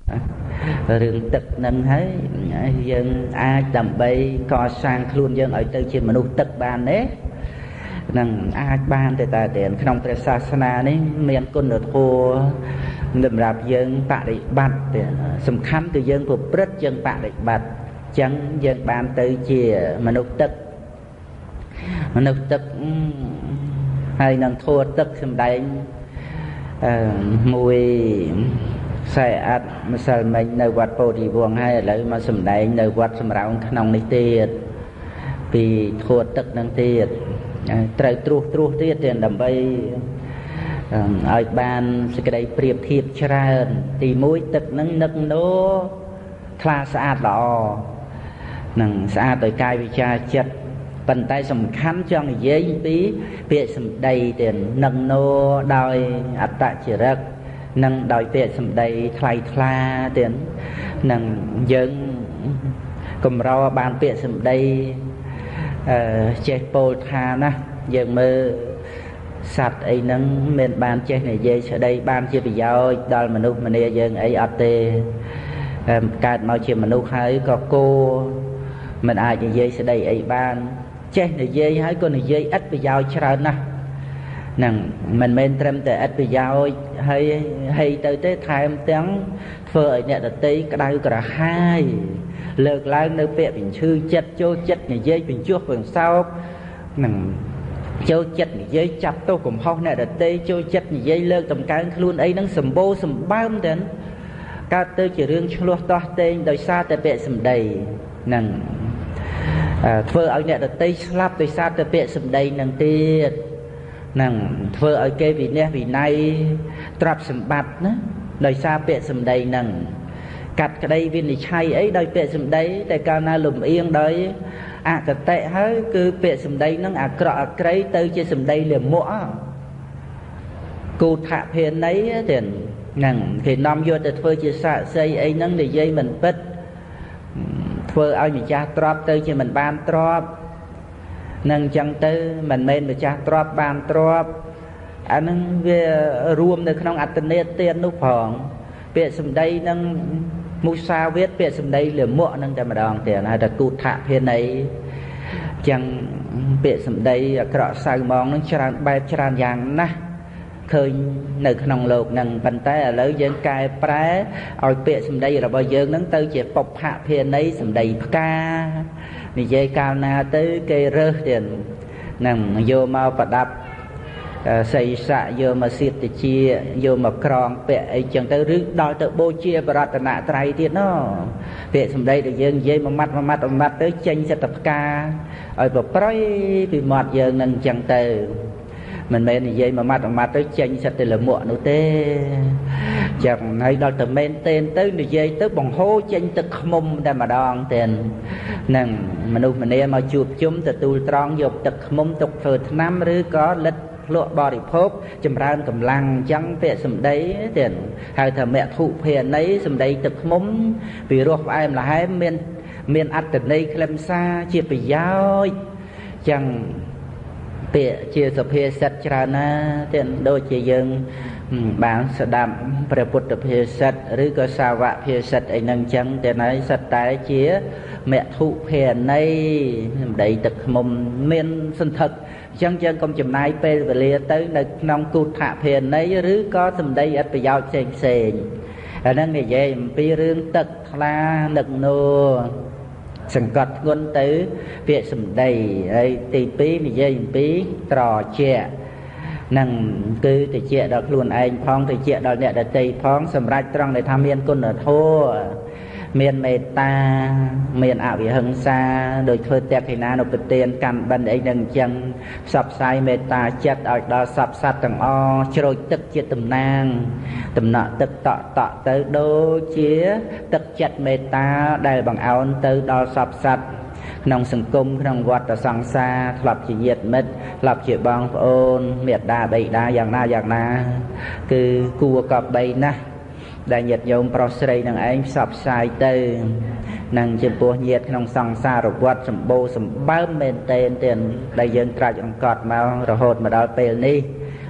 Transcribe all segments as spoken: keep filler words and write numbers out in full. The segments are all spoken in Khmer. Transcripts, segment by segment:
rừng tực nâng hết dân ai đầm bay co sang luôn dân ở từ trên manu tực bàn đấy nâng ai ban để ta tiền trong cái sa na này miền côn được thua đầm rạp dân bạ để bát để sầm khăn từ dân của rất dân bạ để bát chẳng dân ban tới chia manu tực manu tực hay nâng thua tực sầm đầy mùi xe ắt mà sao mình nơi quạt bồ thì vuông hay lại mà sầm đầy nơi quạt sầm rau nông này tiệt vì thua tức năng tiệt trời truột truột tiệt tiền đầm bay ở ban cái đây priệp thiệp tràn thì mũi tức nâng nâng nó pha xa đỏ nâng xa tới cai vì cha chất bàn tay sầm khăn cho người dễ tí việc sầm đầy tiền nâng nô đòi ắt tại chỉ rắc nâng đòi việc sầm đầy thay tha tiền nâng dân cùng rau bàn việc sầm đầy che pol tha na dân mơ sạch ấy nâng men bàn che này dễ ở đây bàn chia bị giao đòi mà nút mà nè dân ấy ở tê cài mau chia mà nút hay có cô mình ai như dễ ở đây ấy bàn che này dễ hay con này dễ ít bị giao chả na nằng mình men tremแต่ít bị giao hay hay tới tới tham tiếng phơi nhẹ là tí cái đây cả hai lược lại nơi bẹ bình chư chất châu chất này dễ bình chuột phần sau nằng châu chất này dễ chặt tôi cũng không nè là tí châu chất này dễ lược tầm cái luôn ấy nó sầm bô sầm bám đến ca tư chỉ riêng cho to tên đời xa tại bẹ sầm đầy nằng phơi ở nhẹ là tí slap đời xa tại bẹ sầm đầy nằng tiệt nằng phơi ở kê vì nè vì nay trap sầm bát nữa đời xa bẹ sầm đầy nằng cắt cái đây viên này chay ấy đời bẹ sầm đầy tại cao na lùm yên đời à cái tệ hết cứ bẹ sầm đầy nó à cọ cây tới trên sầm đầy liền mũa cô thạ phiền ấy tiền nằng thì năm vô để phơi chia sẻ xây ấy nắng để dây mình bứt phơi ao mình cha trap tới trên mình ban trap nâng chân tới mình men mình cha trap ban trap anh nâng về rùm được không ăn tiền tiền lúc phòng bẹ sầm đầy nâng Musa viết bẹ sầm đầy liền mũa nâng để mà đòn tiền hay là cô thạ phiền ấy chẳng bẹ sầm đầy cọ sai mong nó tràn bay tràn vàng na khơi nơiក្នុងលោកនឹងប៉ុន្តែឥឡូវយើងកែប្រែឲ្យពាក្យសម្ដីរបស់យើងនឹងទៅជាបុព្វភានីសម្ដីផ្កានិយាយកាលណាទៅគេរើសទៀតនឹងយកមកប្រដាប់សីស័កយកមកសៀតតិជាយកមកក្រងពាក់អីចឹងទៅឬដល់ទៅបូជាបរតនត្រ័យទៀតណោះពាក្យសម្ដីដែលយើងនិយាយមួយម៉ាត់មួយម៉ាត់មួយម៉ាត់ទៅចេញសិតតែផ្កាឲ្យប្រប្រៃពីមាត់យើងនឹងចឹងទៅmình menនិយាយមួយម៉ាត់មួយម៉ាត់ទៅចេញសិតតែលមួកនោះទេចឹងហើយដល់តែមែនទេទៅនិយាយទៅបង្ហូរចេញទឹកខ្មុំតែម្ដងទេនឹងមនុស្សម្នាមកជួបជុំទទួលត្រង់យកទឹកខ្មុំទុកធ្វើថ្នាំឬក៏លិតភ្លក់បរិភោគចម្រើនកម្លាំងចឹងពាក្យសម្ដីទេហៅថាមគ្គភានីសម្ដីទឹកខ្មុំពីរសផ្អែមល្ហែមមានមានអត្តន័យខ្លឹមសារជាប្រយោជន៍ចឹងពាក្យជាសុភាសិតច្រើនណាស់ទៀតដូចជាយើងបានស្ដាប់ព្រះពុទ្ធភាសិតឬក៏សាវកភាសិតអីហ្នឹងចឹងតែណៃសិតតែជាមគ្គភានីសម្ដីទឹកខ្មុំមានសន្ធឹកអញ្ចឹងយើងកុំចំណាយពេលវេលាទៅនៅក្នុងគូថភានីឬក៏សម្ដីអត្ថប្រយោជន៍ផ្សេងផ្សេងអាហ្នឹងនិយាយអំពីរឿងទឹកថ្លានឹកនោសង្កត់ធ្ងន់ទៅពាក្យសម្ដីហើយទីពីរនិយាយអំពីត្រជានឹងគឺតិចដល់ខ្លួនឯងផងតិចដល់អ្នកដទៃផងសម្រាប់ត្រង់ដែលថាមានគុណធម៌មានមេត្តាមានអវិហិង្សាដោយធ្វើតេខិណានុពទានកម្មបិណ្ឌអីនឹងអញ្ចឹងផ្សព្វផ្សាយមេត្តាចិត្តឲ្យដល់សពសត្វទាំងអស់ជ្រោចទឹកជាតំណាងតំណក់ទឹកតក់តក់ទៅដូចជាទឹកចិត្តមេត្តាដែលបង្អោនទៅដល់សពសត្វក្នុងសង្គមក្នុងវដ្តសង្សារធ្លាប់ជាញាតិមិត្តធ្លាប់ជាបងប្អូនមេត្តាបិតាយ៉ាងណាយ៉ាងណាគឺគួរកប់បីណាស់ដែលញាតិញោមប្រុសស្រីនឹងឯងផ្សព្វផ្សាយទៅនឹងចំពោះញាតិក្នុងសង្សារវដ្តសម្បូរសម្បើមមែនទែនទៀតដែលយើងត្រាច់អង្កត់មករហូតមកដល់ពេលនេះ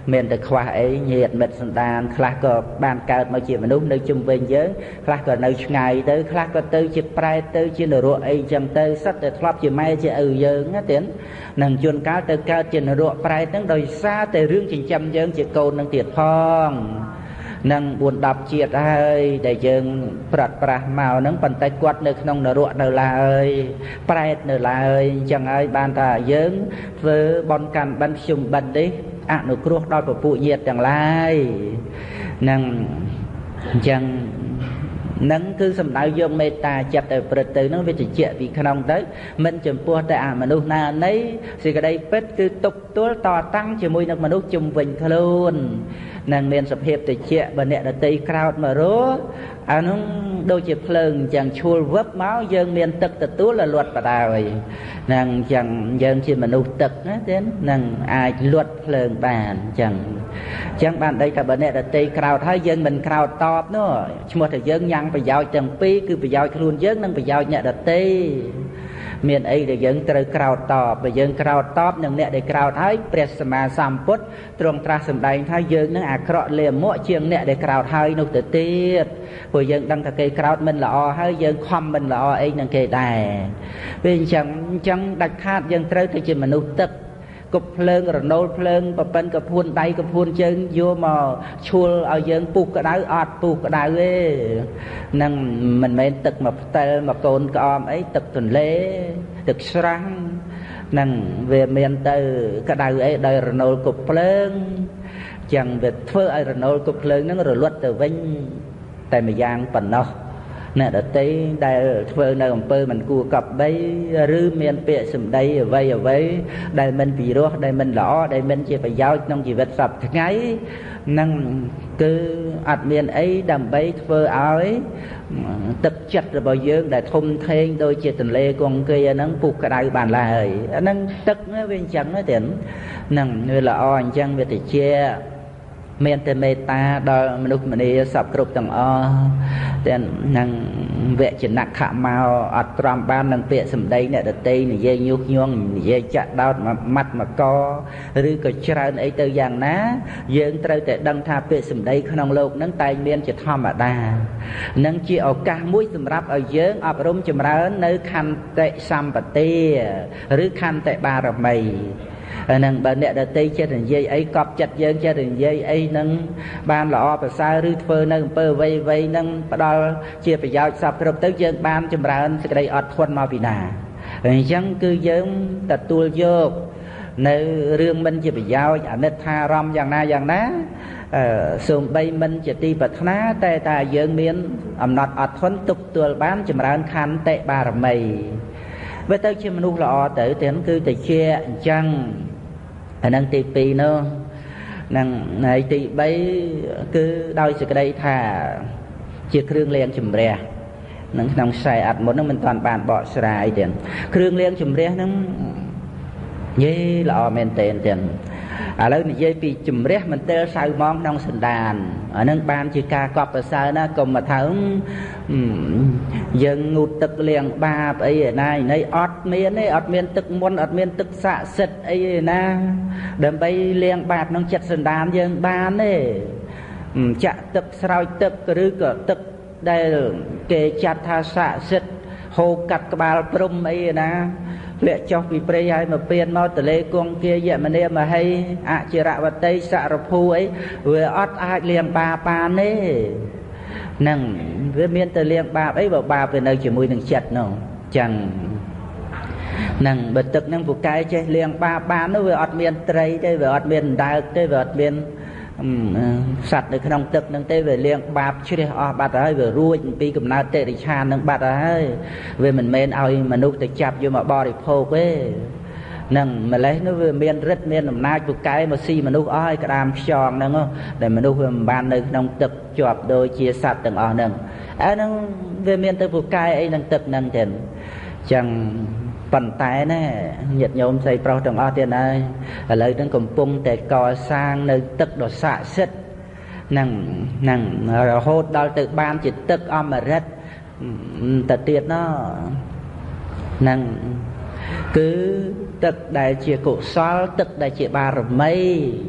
មានតែខ្វះអីញាតិមិត្តសន្តានខ្លះក៏បានកើតមកជាមនុស្សនៅជុំវិញយើងខ្លះក៏នៅឆ្ងាយទៅខ្លះក៏ទៅជាប្រែតទៅជានរកអីចឹងទៅសិតតែធ្លាប់ជាម៉ែជាឪយើងណាទៀតនឹងជួនកាលទៅកើតជានរកប្រែតហ្នឹងដោយសារតែរឿងចិញ្ចឹមយើងជាកូននឹងទៀតផងនឹងបួនដប់ជាតិហើយដែលយើងប្រាត់ប្រាស់មកហ្នឹងប៉ុន្តែគាត់នៅក្នុងនរកនៅឡើយប្រែតនៅឡើយអញ្ចឹងហើយបានថាយើងធ្វើបន់កម្មបិណ្ឌខ្ញុំបិណ្ឌនេះអនុគ្រោះដល់ពពួកញាតិទាំងឡាយនឹងអញ្ចឹងនឹងគឺសំដៅយកមេត្តាចិត្តទៅប្រព្រឹត្តទៅនឹងវាតិចពីក្នុងទៅមិនចំពោះតែអាមនុស្សណានៃសេចក្តីពិតគឺទប់ទល់តតាំងជាមួយនឹងមនុស្សជុំវិញខ្លួននឹងមានសភាពតិចបើអ្នកដតីក្រោតមករស់អានោះដូចជាភ្លើងអញ្ចឹងឈួលវឹបមកយើងមានទឹកទទួលលលាត់បដាហើយនឹងអញ្ចឹងយើងជាមនុស្សទឹកណាទេនឹងអាចលត់ភ្លើងបានអញ្ចឹងអញ្ចឹងបានដីថាបើអ្នកដតីក្រោតហើយយើងមិនក្រោតតបនោះឈ្មោះថាយើងញ៉ាំងប្រយោជន៍ទាំងពីរគឺប្រយោជន៍ខ្លួនយើងនិងប្រយោជន៍អ្នកដតីមានអីដែលយើងត្រូវក្រោតតបបើយើងក្រោតតបនឹងអ្នកដែលក្រោតហើយព្រះសម្មាសម្ពុទ្ធទ្រង់ត្រាស់សម្ដែងថាយើងនឹងអាក្រក់លាមកជាងអ្នកដែលក្រោតហើយនោះទៅទៀតព្រោះយើងដឹងថាគេក្រោតមិនល្អហើយយើងខំមិនល្អអីនឹងគេដែរពេលអញ្ចឹងអញ្ចឹងដាច់ខាតយើងត្រូវទៅជាមនុស្សទឹកគប់ភ្លើងរណូលភ្លើងប្រពន្ធកពួនដៃកពួនជើងយកមកឈួលឲ្យយើងពុះក្តៅអត់ពុះក្តៅទេនឹងមិនមែនទឹកមកផ្ទែលមកកូនក្អមអីទឹកទន្លេទឹកស្រះនឹងវាមានទៅក្តៅអីដោយរណូលគប់ភ្លើងចឹងវាធ្វើឲ្យរណូលគប់ភ្លើងហ្នឹងរលត់ទៅវិញតែម្យ៉ាងប៉ុណ្ណោះអ្នកដតីដែលធ្វើនៅអំពើមិនគួរកប់បីឬមានពាក្យសម្ដីអ្វីអ្វីដែលមិនពិរោះដែលមិនល្អដែលមិនជាប្រយោជន៍ក្នុងជីវិតសប្តាហ៍ថ្ងៃនឹងគឺអត់មានអីដើម្បីធ្វើឲ្យទឹកចិត្តរបស់យើងដែលធំធេងដូចជាទន្លេគង្គាហ្នឹងពុះក្តៅបានឡើយអាហ្នឹងទឹកវាអញ្ចឹងទេហ្នឹងវាល្អអញ្ចឹងវាតិចមានតែមេត្តាដល់មនុស្សម្នាសពគ្រប់ទាំងអស់តែនឹងវចនៈខមកអត់ទ្រាំបាននឹងពាក្យសម្ដីអ្នកដតីនិយាយញុះញង់និយាយចាក់ដោតមួយម៉ាត់មកកឬក៏ច្រើនអីទៅយ៉ាងណាយើងត្រូវតែដឹងថាពាក្យសម្ដីក្នុងโลกហ្នឹងតែងមានជាធម្មតានឹងជាឱកាសមួយសម្រាប់ឲ្យយើងអប់រំចម្រើននៅខន្តិសម្បទាឬខន្តិបារមីនឹងបើអ្នកដតីចិត្តនិយាយអីកប់ចិត្តយើងចិត្តនិយាយអីនឹងបានល្អប្រសើរឬធ្វើនៅអំពើអ្វីអ្វីនឹងផ្ដល់ជាប្រយោជន៍សពគ្រប់ទៅយើងបានចម្រើនសេចក្តីអត់ធន់មកពីណាអញ្ចឹងគឺយើងទទួលយកនៅរឿងមិនជាប្រយោជន៍អនិច្ចារម្មណ៍យ៉ាងណាយ៉ាងណាអឺសូម្បីមិនជាទីប្រាថ្នាតែតែយើងមានអំណត់អត់ធន់ទប់ទល់បានចម្រើនខន្តិបារមីបើទៅជាមនុស្សល្អទៅទាំងគឺតែជាអញ្ចឹងអានឹងទីពីរនោះនឹងហើយទីបីគឺដោយសេចក្តីថាជាគ្រឿងលាងជំរះនឹងក្នុងខ្សែអត្តមុនហ្នឹងមិនទាន់បានបកស្រាយទេគ្រឿងលាងជំរះហ្នឹងយេល្អមែនតើទាំងឥឡូវនិយាយពីជំរះមន្ទិលសៅហ្មងក្នុងសន្តានអានឹងបានជាការកប់ប្រសើរណាកុំមកថាយើងងូតទឹកលាងបាបអីឯណាឯអត់មានទេអត់មានទឹកមុនអត់មានទឹកស័ក្តិសិទ្ធអីឯណាដើម្បីលាងបាបក្នុងចិត្តសន្តានយើងបានទេចាក់ទឹកស្រោចទឹកឬក៏ទឹកដែលគេចាត់ថាស័ក្តិសិទ្ធហូរកាត់ក្បាលព្រំអីឯណាលាក់ចុះពីព្រៃហើយមកពៀនមកទលេគង្គាយមនាមហីអចិរវតីសរភូអីវាអត់អាចលាងបាបបានទេហ្នឹងវាមានតែលាងបាបអីបើបាបវានៅជាមួយនឹងចិត្តនោះចឹងហ្នឹងបើទឹកហ្នឹងពូកែចេះលាងបាបបាននោះវាអត់មានត្រីទេវាអត់មានដើកទេវាអត់មានសត្វនៅក្នុងទឹកហ្នឹងទេវាលាងបាបជ្រះអស់បាត់ហើយវារួចពីកំណើតតិរិឆានហ្នឹងបាត់ហើយវាមិនមែនឲ្យមនុស្សទៅចាប់យកមកបរិភោគទេហ្នឹងម្លេះនោះវាមានរិទ្ធមានអំណាចពូកែមកស៊ីមនុស្សអស់ឲ្យក្តាមខ្យងហ្នឹងដែលមនុស្សវាមិនបាននៅក្នុងទឹកជាប់ដូចជាសត្វទាំងអស់ហ្នឹងអាហ្នឹងវាមានទៅពូកែអីនឹងទឹកហ្នឹងទេចឹងប៉ុន្តែណាញាតិញោមស្រីប្រុសទាំងអស់ទៀតហើយឥឡូវហ្នឹងកំពុងតែកសាងនៅទឹកដ៏ស័ក្តិសិទ្ធិហ្នឹងហ្នឹងរហូតដល់ទៅបានជាទឹកអមរិតទៅទៀតណោះហ្នឹងគឺទឹកដែលជាកុសលទឹកដែលជាបារមី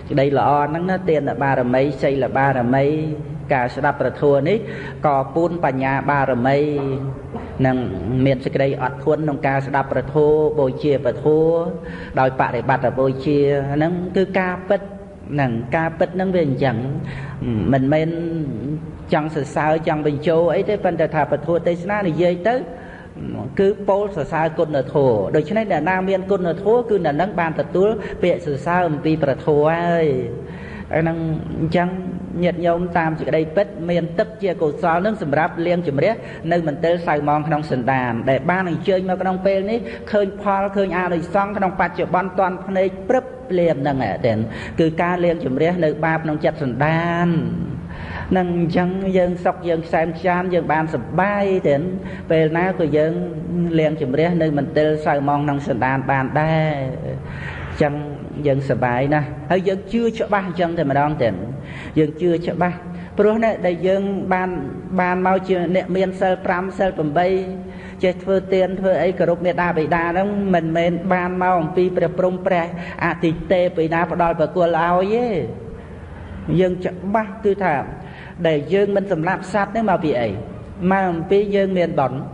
ក្តីល្អហ្នឹងណាទានបារមីសីលបារមីការស្ដាប់ប្រធัวនេះក៏ពូនបញ្ញាបារមីនឹងមានសេចក្តីអត់ធន់ក្នុងការស្ដាប់ប្រធัวបូជាប្រធัวដោយបរិបត្តិបូជាហ្នឹងគឺការពិតហ្នឹងការពិតហ្នឹងវាអញ្ចឹងមិនមែនចង់សរសើរចង់បញ្ចោអីទេប៉ុន្តែថាប្រធัวទេសនានិយាយទៅគឺពោលសរសើរគុណធម៌ដូច្នេះអ្នកណាមានគុណធម៌គឺអ្នកនឹងបានទទួលពាក្យសរសើរអំពីប្រធម៌ហើយហ្នឹងអញ្ចឹងញាតិញោមតាមសេចក្តីពិតមានទឹកជាកុសលនឹងសម្រាប់លាងជំរះនៅមន្ទិលសៅម៉ងក្នុងសន្តានដែលបានអញ្ជើញមកក្នុងពេលនេះឃើញផលឃើញអានិសង្សក្នុងបច្ចុប្បន្នតាន់ភ្នែកព្រឹបភ្លាមហ្នឹងតែគឺការលាងជំរះនៅបាបក្នុងចិត្តសន្តាននឹងអញ្ចឹងយើងសុខយើងខ្សែមខ្ចានយើងបានសប្បាយទេពេលណាក៏យើងលាងជំរះនៅមន្ទិលសៅម៉ងក្នុងសន្តានបានដែរអញ្ចឹងយើងសប្បាយណាស់ហើយយើងជឿច្បាស់អញ្ចឹងតែម្ដងទេយើងជឿច្បាស់ព្រោះនេះដែលយើងបានបានមកជាអ្នកមានសិលប្រាំសិលប្រាំចេះធ្វើទានធ្វើអីគោរពមេត្តាបិតាហ្នឹងមិនមែនបានមកអំពីព្រះព្រំព្រះអតិទេពឯណាផ្ដល់ប្រគល់ឲ្យទេយើងច្បាស់គឺថាដែលយើងមិនសម្លាប់សត្វហ្នឹងមកពីអីមកអំពីយើងមានបុណ្យ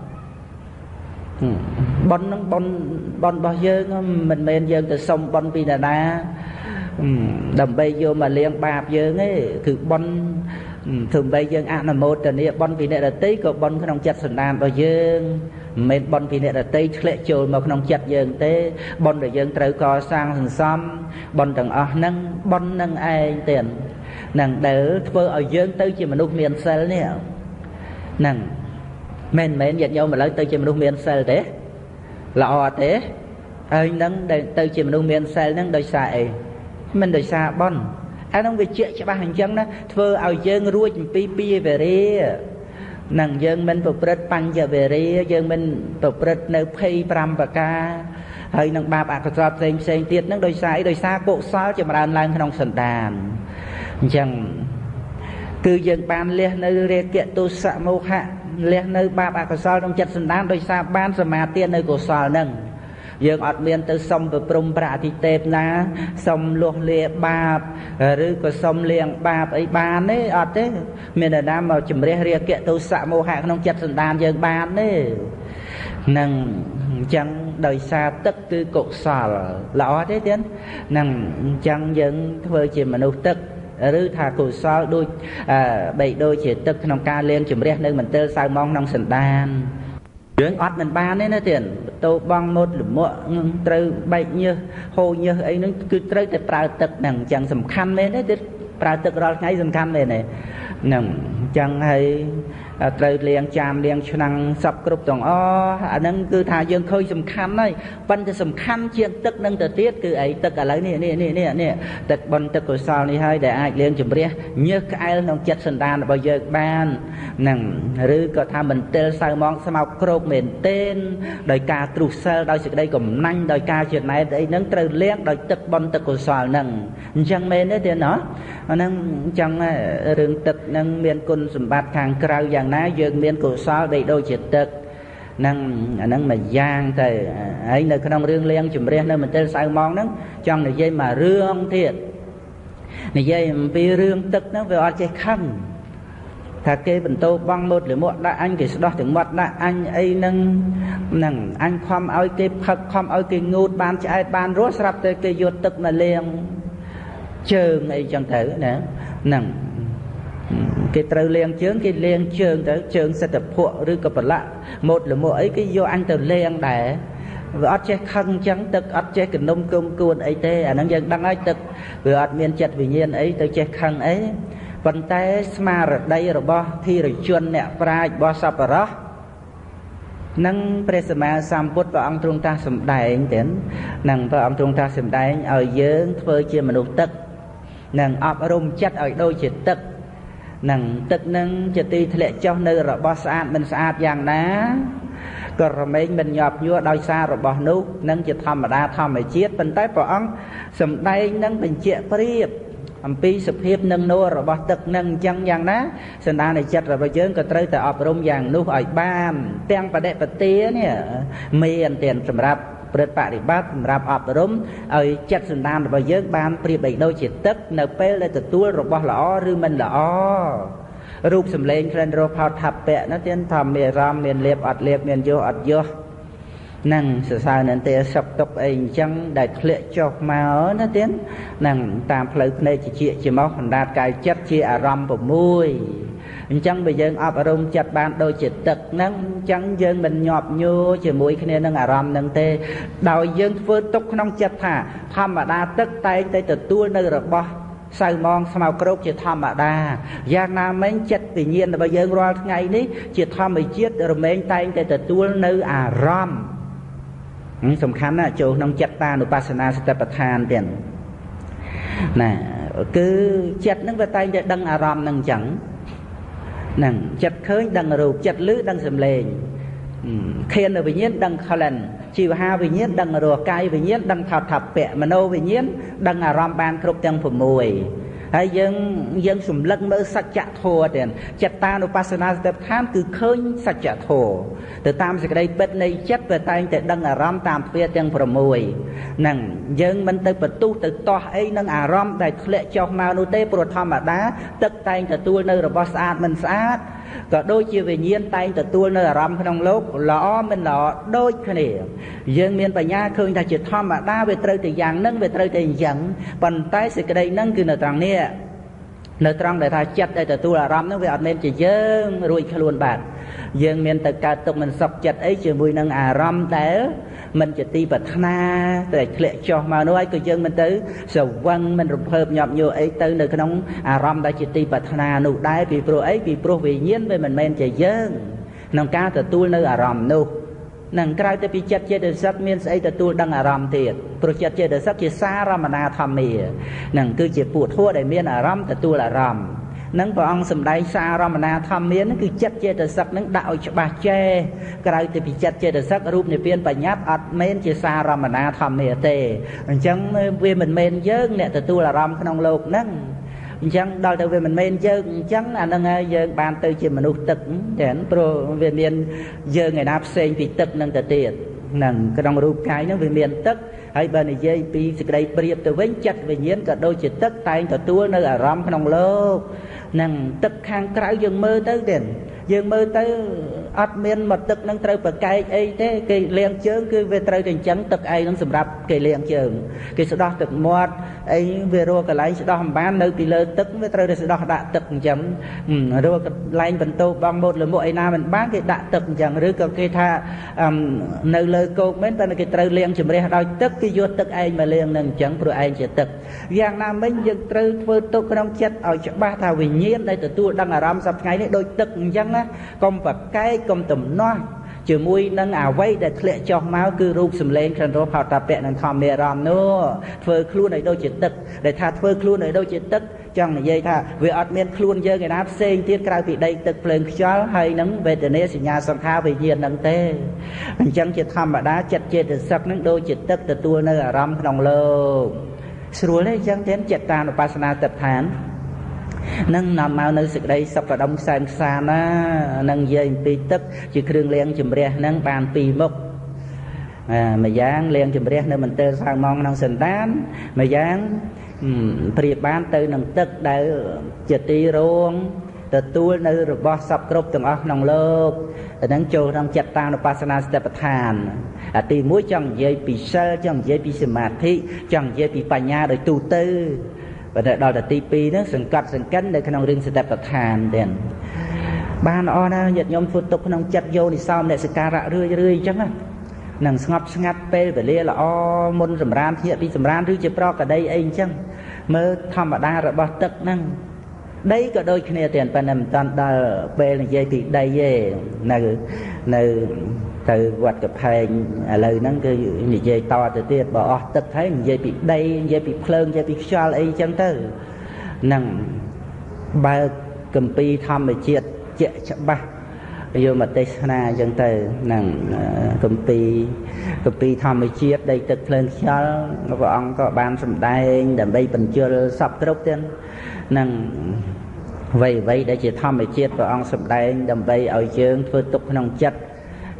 បុណ្យហ្នឹងបុណ្យបុណ្យរបស់យើងមិនមែនយើងទៅសុំបុណ្យពីណាណាដើម្បីយកមកលាងបាបយើងទេគឺបុណ្យធ្វើដើម្បីយើងអនុមោទនាបុណ្យពីអ្នកដទៃក៏បុណ្យក្នុងចិត្តសន្តានរបស់យើងមិនមែនបុណ្យពីអ្នកដទៃធ្លាក់ចូលមកក្នុងចិត្តយើងទេបុណ្យដែលយើងត្រូវកសាងសន្សំបុណ្យទាំងអស់ហ្នឹងបុណ្យនឹងឯងទៀតនឹងដែលធ្វើឲ្យយើងទៅជាមនុស្សមានសិលនេះហ្នឹងមិនមែនញាតិញោមឥឡូវទៅជាមនុស្សមានសិលទេល្អទេហើយនឹងដែលទៅជាមនុស្សមានសិលហ្នឹងដោយសារអីមិនដោយសារបុណ្យអានោះវាជាក់ច្បាស់អញ្ចឹងណាធ្វើឲ្យយើងរួចអំពីពីវេរានឹងយើងមិនប្រព្រឹត្តបញ្ញវេរាយើងមិនប្រព្រឹត្តនៅភ័យប្រាំប្រការហើយនឹងបាបអកុសលផ្សេងផ្សេងទៀតហ្នឹងដោយសារអីដោយសារកុសលចម្រើនឡើងក្នុងសន្តានអញ្ចឹងគឺយើងបានលះនៅរាគៈទុសៈមោហៈលះនៅបាបអកុសលក្នុងចិត្តសន្តានដោយសារបានសមាទាននៅកុសលហ្នឹងយើងអត់មានទៅសុំប្រព្រំប្រាអតិទេពណាសុំលុះលាបាបឬក៏សុំលៀងបាបអីបានទេអត់ទេមានតែណាមកជំរះរាគៈទុសៈមោហៈក្នុងចិត្តសន្តានយើងបានទេនឹងអញ្ចឹងដោយសារទឹកគឺកុសលល្អទេទៀតនឹងអញ្ចឹងយើងធ្វើជាមនុស្សទឹកឬថាកុសលដូចបីដូចជាទឹកក្នុងការលាងជំរះនៅមន្ទិលសៅម៉ងក្នុងសន្តានយើងអត់មិនបានទេណាទៀតតោបងមុតលំក់ត្រូវបែកញើសហូរញើសអីហ្នឹងគឺត្រូវតែប្រើទឹកហ្នឹងអញ្ចឹងសំខាន់មែនទេទៀតប្រើទឹករាល់ថ្ងៃសំខាន់មែនទេហ្នឹងអញ្ចឹងហើយត្រូវលាងចានលាងឆ្នាំងសពគ្រប់ទាំងអស់អាហ្នឹងគឺថាយើងឃើញសំខាន់ហើយប៉ុន្តែសំខាន់ជាងទឹកនឹងទៅទៀតគឺអីទឹកឥឡូវនេះនេះនេះនេះទឹកបនទឹកកុសលនេះហើយដែលអាចលាងជំរះញើសក្អែលក្នុងចិត្តសន្តានរបស់យើងបានហ្នឹងឬក៏ថាមន្ទិលសៅម៉ងស្មោកគ្រោកមែនទេដោយការទ្រុសិលដោយសេចក្តីកំណាញ់ដោយការចំណែកអីហ្នឹងត្រូវលាងដោយទឹកបនទឹកកុសលហ្នឹងអញ្ចឹងមែនទេទៀតណាអាហ្នឹងអញ្ចឹងរឿងទឹកហ្នឹងមានគុណសម្បត្តិខាងក្រៅយ៉ាងណាយើងមានកុសលដូចដូចជាទឹកហ្នឹងអាហ្នឹងមួយយ៉ាងទៅហើយនៅក្នុងរឿងលាងជំរះនៅមន្ទិលសៅម៉ងហ្នឹងចង់និយាយមករឿងទៀតនិយាយអំពីរឿងទឹកហ្នឹងវាអត់ចេះខឹងថាគេបន្តបងមុតលមកដាក់អញគេស្ដោះទាំងមាត់ដាក់អញអីហ្នឹងហ្នឹងអញខំឲ្យគេផឹកខំឲ្យគេងូតបានឆ្អែតបានរស់ស្រាប់តែគេយកទឹកមកលាងជើងអីចឹងទៅណាហ្នឹងគេត្រូវលាងជើងគេលាងជើងទៅជើងសិទ្ធិភក់ឬក៏ប្រឡាក់ម៉ូតលមកអីគេយកអញទៅលាងដែរវាអត់ចេះខឹងអញ្ចឹងទឹកអត់ចេះកនុំគុំគួនអីទេអាហ្នឹងយើងដឹងហើយទឹកវាអត់មានចិត្តវិញ្ញាណអីទៅចេះខឹងអីប៉ុន្តែស្មារតីរបស់ធិរជនអ្នកប្រាជ្ញរបស់សប្បុរសនឹងព្រះសម្មាសម្ពុទ្ធព្រះអង្គទ្រង់ត្រាស់សម្ដែងទាំងនឹងព្រះអង្គទ្រង់ត្រាស់សម្ដែងឲ្យយើងធ្វើជាមនុស្សទឹកនឹងអប់រំចិត្តឲ្យដូចជាទឹកនឹងទឹកនឹងជាទីធ្លាក់ចុះនៅរបស់ស្អាតមិនស្អាតយ៉ាងណាក៏រមែងមិនញាប់ញ័រដោយសាររបស់នោះនឹងជាធម្មតាធម្មជាតិប៉ុន្តែព្រះអង្គសម្ដែងនឹងបញ្ជាក់ប្រៀបអំពីសភាពនឹងនោះរបស់ទឹកនឹងអញ្ចឹងយ៉ាងណាសន្តានចិត្តរបស់យើងក៏ត្រូវតែអប់រំយ៉ាងនោះឲ្យបានទាំងបដិបទានេះមានទាំងសម្រាប់ព្រឹត្តបរិបត្តិសម្រាប់អប់រំឲ្យចិត្តសន្តានរបស់យើងបានប្រៀបបីដូចជាទឹកនៅពេលដែលទទួលរបស់ល្អឬមិនល្អរូបសម្លេងក្លិនរសផោតថាពៈនោះទៀតថាមានអារម្មណ៍មានលៀបអត់លៀបមានយោអត់យោនឹងសរសើរនន្ទាសុខទុក្ខអីអញ្ចឹងដែលធ្លាក់ចុះមកណាទៀតនឹងតាមផ្លូវភ្នែកជាជាមកអណ្ដាតកាយចិត្តជាអារម្មណ៍6អញ្ចឹងបើយើងអប់រំចិត្តបានដូចជាទឹកហ្នឹងអញ្ចឹងយើងមិនញាប់ញួរជាមួយគ្នានឹងអារម្មណ៍ហ្នឹងទេដោយយើងធ្វើទុកក្នុងចិត្តថាធម្មតាទឹកតែងតែទទួលនៅរបស់សៅមងស្មៅគ្របជាធម្មតាយ៉ាងណាមិញចិត្តវិញ្ញាណរបស់យើងរាល់ថ្ងៃនេះជាធម្មជាតិរមែងតែងតែទទួលនៅអារម្មណ៍សំខាន់ណាស់ចូលក្នុងចិត្តតានុបស្សនាសតិប្បដ្ឋានទៀតណាគឺចិត្តហ្នឹងវាតែងតែដឹងអារម្មណ៍ហ្នឹងអញ្ចឹងហ្នឹងចិត្តឃើញដឹងរូបចិត្តឮដឹងសំឡេងខៀនវិញ្ញាណដឹងក្លិនជីវហាវិញ្ញាណដឹងរសកាយវិញ្ញាណដឹងថោថពៈមโนវិញ្ញាណដឹងអារម្មណ៍បានគ្រប់ទាំង6ហើយយើងយើងសម្លឹកមើលសច្ចធម៌ទៀតចិត្តតានុបស្សនាសតិប្បដ្ឋានគឺឃើញសច្ចធម៌ទៅតាមសេចក្តីពិតនៃចិត្តវាតែងតែដឹងអារម្មណ៍តាមទ្វារទាំង6ហ្នឹងយើងមិនទៅបន្ទុះទៅតោះអីនឹងអារម្មណ៍ដែលធ្លាក់ចុះមកនោះទេព្រោះធម្មតាទឹកតែងទទួលនៅរបស់ស្អាតមិនស្អាតក៏ដូចជាវិញ្ញាណតែងទទួលនៅអារម្មណ៍ក្នុងលោកល្អមិនល្អដូចគ្នាយើងមានបញ្ញាឃើញថាជាធម្មតាវាត្រូវតែយ៉ាងហ្នឹងវាត្រូវតែអញ្ចឹងប៉ុន្តែសេចក្តីហ្នឹងគឺនៅត្រង់នេះនៅត្រង់ដែលថាចិត្តដែលទទួលអារម្មណ៍ហ្នឹងវាអត់មែនជាយើងរួចខ្លួនបាទយើងមានទៅកើតទុកមិនសុខចិត្តអីជាមួយនឹងអារម្មណ៍ដែលមិនជាទីប្រាថ្នាតែធ្លាក់ចុះមកនោះហើយក៏យើងមិនទៅស្រវឹងមិនរំភើបញាប់ញួរអីទៅនៅក្នុងអារម្មណ៍ដែលជាទីប្រាថ្នានោះដែរពីព្រោះអីពីព្រោះវិញ្ញាណវាមិនមែនជាយើងក្នុងការទទួលនៅអារម្មណ៍នោះនឹងក្រៅទៅពីចិត្តចេតសិកមានស្អីទទួលដឹងអារម្មណ៍ទៀតព្រោះចិត្តចេតសិកជាសារមណាធម្មានឹងគឺជាពួកធัวដែលមានអារម្មណ៍ទទួលអារម្មណ៍នឹងព្រះអង្គសម្ដែងសារមណាធម្មានឹងគឺចិត្តចេតសិកនឹងដាក់ឲ្យច្បាស់ចេះក្រៅទៅពីចិត្តចេតសិករូបនិព្វានបញ្ញត្តិអត់មែនជាសារមណាធម្មាទេអញ្ចឹងវាមិនមែនយើងអ្នកទទួលអារម្មណ៍ក្នុងโลกហ្នឹងអញ្ចឹងដល់ទៅវាមិនមែនយើងអញ្ចឹងអាហ្នឹងហើយយើងបានទៅជាមនុស្សទឹកតែព្រោះវាមានយើងឯណាផ្សេងពីទឹកនឹងទៅទៀតហ្នឹងក្នុងរូបកាយហ្នឹងវាមានទឹកហើយបើនិយាយពីសេចក្តីប្រៀបទៅវិញចិត្តវិញ្ញាណក៏ដូចជាទឹកតែងទទួលនៅអារម្មណ៍ក្នុងโลกហ្នឹងទឹកខាងក្រៅយើងមើលទៅទៀតយើងមើលទៅអត់មានមកទឹកនឹងត្រូវប្រកែកអីទេគេលាងជើងគឺវាត្រូវតែអញ្ចឹងទឹកឯងនឹងសម្រាប់គេលាងជើងគេស្ដោះទឹកមាត់អីវារកកន្លែងស្ដោះមិនបាននៅពីលើទឹកវាត្រូវតែស្ដោះដាក់ទឹកអញ្ចឹងរកកន្លែងបន្ទោបងម៉ូតលមុខឯណាមិនបានគេដាក់ទឹកអញ្ចឹងឬក៏គេថានៅលើគោកមែនតែគេត្រូវលាងជំរះដោយទឹកគេយកទឹកឯងមកលាងនឹងអញ្ចឹងព្រោះឯងជាទឹកយ៉ាងណាមិញយើងត្រូវធ្វើទុកក្នុងចិត្តឲ្យច្បាស់ថាវិញ្ញាណដែលទទួលដឹងអារម្មណ៍សប្តាហ៍ថ្ងៃនេះដូចទឹកអញ្ចឹងណាកុំប្រកែកកុំទំនាស់ជាមួយនឹងអវ័យដែលធ្លាក់ចុះមកគឺរូបសម្លេងក្លិនរសផោតពៈនិងធម្មអារម្មណ៍នោះធ្វើខ្លួនឲ្យដូចជាទឹកដែលថាធ្វើខ្លួនឲ្យដូចជាទឹកចង់និយាយថាវាអត់មានខ្លួនយើងឯណាផ្សេងទៀតក្រៅពីដីទឹកភ្លើងខ្យល់ហើយនឹងវេទនាសញ្ញាសង្ខារវិញ្ញាណហ្នឹងទេអញ្ចឹងជាធម្មតាចិត្តចេតសិកហ្នឹងដូចជាទឹកទទួលនៅអារម្មណ៍ក្នុងលោកស្រួលទេអញ្ចឹងទេចិត្តតានុបស្សនាទិដ្ឋាននឹងនាំមកនៅសេចក្តីសុខដុមខ្សែខ្សាណានឹងនិយាយអំពីទឹកជាគ្រឿងលាងជំរះនឹងបានពីរមុខម្យ៉ាងលាងជំរះនៅមន្ទិលសៅម៉ងក្នុងសន្តានម្យ៉ាងប្រៀបបានទៅនឹងទឹកដែលជាទីរងទទួលនៅរបស់សពគ្រប់ទាំងអស់ក្នុងលោកអាហ្នឹងចូលក្នុងចិត្តតានុបស្សនាសតិប្បដ្ឋានអាទីមួយចង់និយាយពីសិលចង់និយាយពីសមាធិចង់និយាយពីបញ្ញាដោយទូទៅបើដល់តែទីពីរហ្នឹងសង្កត់សង្កិននៅក្នុងរឿងសតិប្បដ្ឋានទៀតបានអរណាញាតិញោមធ្វើទុកក្នុងចិត្តយោនិសោមអ្នកសក្ការៈរឿយរឿយអញ្ចឹងនឹងស្ងប់ស្ងាត់ពេលវេលាល្អមុនសម្រានធាកពីសម្រានឬជាប្រកដីអីអញ្ចឹងមើលធម្មតារបស់ទឹកហ្នឹងដីក៏ដូចគ្នាទៀតប៉ុន្តែមិនតាន់ដល់ពេលនិយាយពីដីទេនៅនៅទៅវត្តកផែងឥឡូវហ្នឹងគឺនិយាយតទៅទៀតបើអស់ទឹកហើយនិយាយពីដីនិយាយពីភ្លើងនិយាយពីខ្យល់អីចឹងទៅហ្នឹងបើគម្ពីរធម្មជាតិជាក់ច្បាស់យកមកទេសនាចឹងទៅហ្នឹងគម្ពីរគម្ពីរធម្មជាតិដីទឹកភ្លើងខ្យល់ព្រះអង្គក៏បានសម្ដែងដើម្បីបញ្ជលសពគ្រប់ទៀតហ្នឹងអ្វីអ្វីដែលជាធម្មជាតិព្រះអង្គសម្ដែងដើម្បីឲ្យយើងធ្វើទុកក្នុងចិត្ត